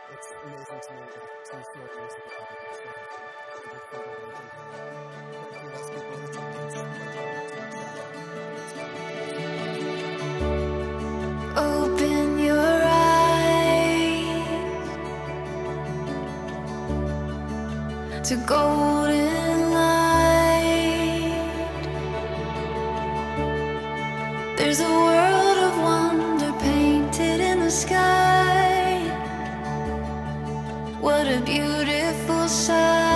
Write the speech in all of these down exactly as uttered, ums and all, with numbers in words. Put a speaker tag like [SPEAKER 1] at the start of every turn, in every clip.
[SPEAKER 1] it's amazing to me that two stories of the
[SPEAKER 2] Open your eyes to golden light. There's a world of wonder painted in the sky. What a beautiful sight.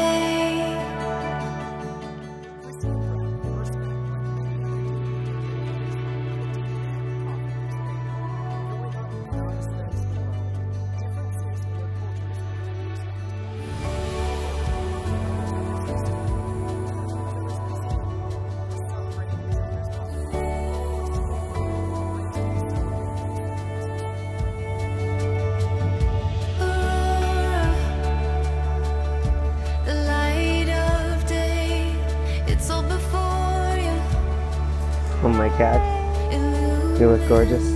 [SPEAKER 3] Oh my God, you look gorgeous.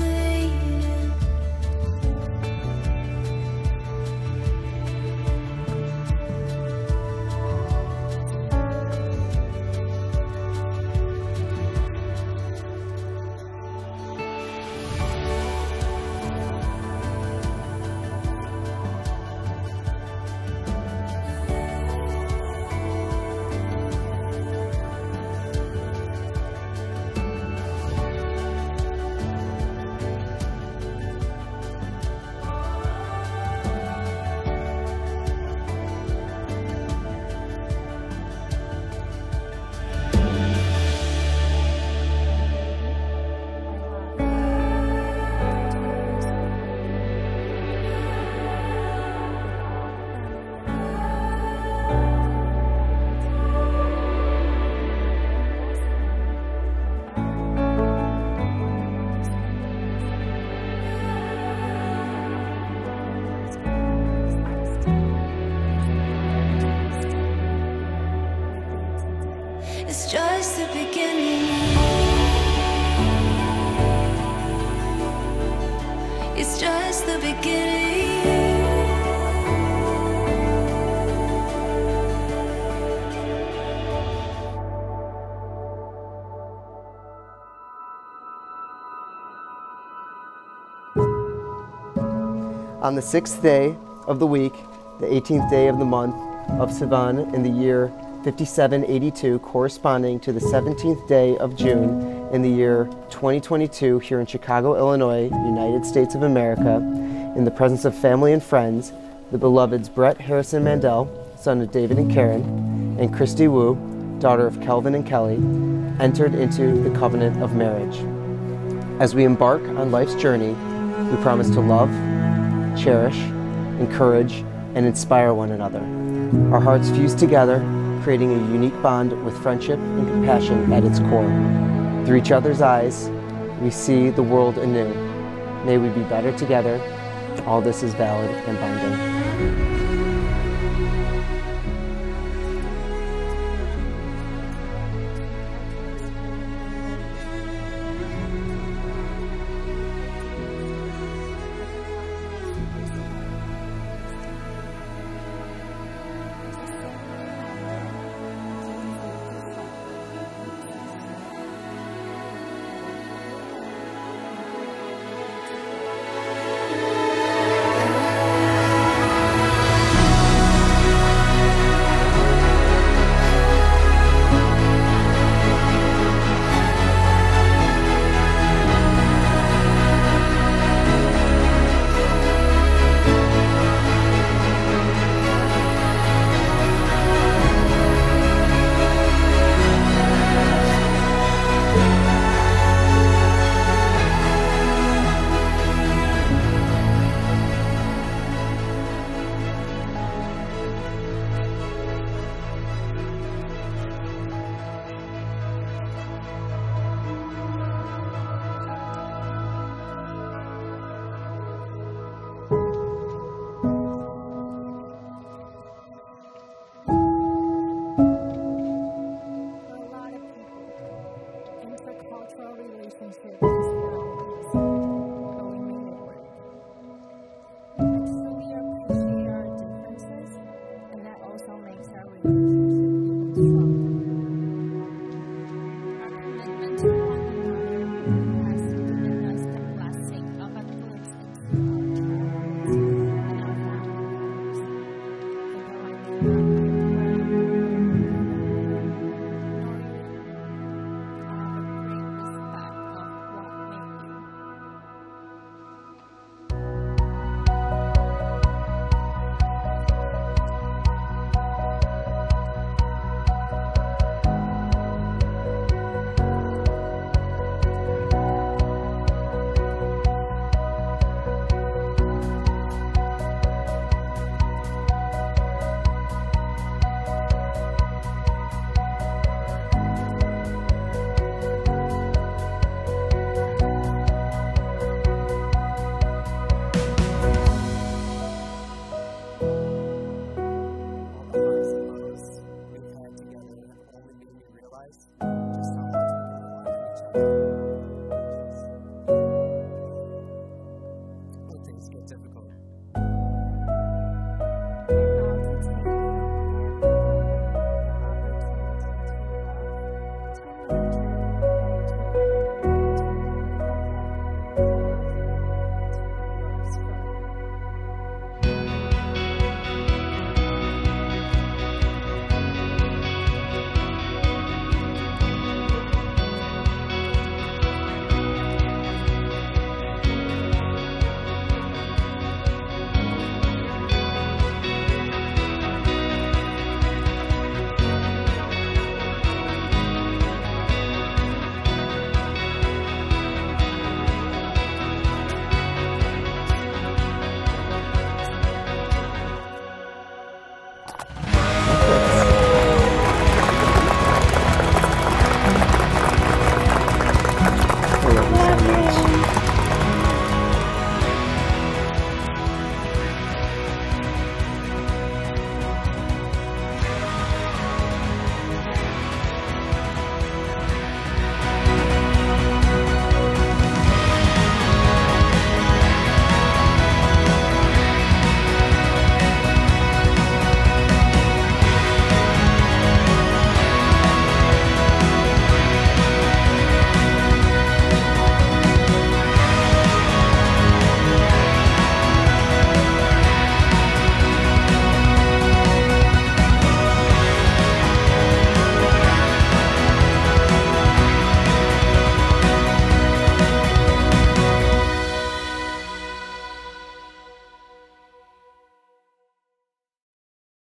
[SPEAKER 2] It's just the beginning. It's just the beginning.
[SPEAKER 3] On the sixth day of the week, the eighteenth day of the month of Sivan in the year fifty-seven eighty-two, corresponding to the seventeenth day of June in the year twenty twenty-two here in Chicago, Illinois, United States of America, in the presence of family and friends, the beloveds Brett Harrison Mandel, son of David and Karen, and Christy Wu, daughter of Kelvin and Kelly, entered into the covenant of marriage. As we embark on life's journey, we promise to love, cherish, encourage, and inspire one another. Our hearts fuse together, creating a unique bond with friendship and compassion at its core. Through each other's eyes, we see the world anew. May we be better together. All this is valid and binding.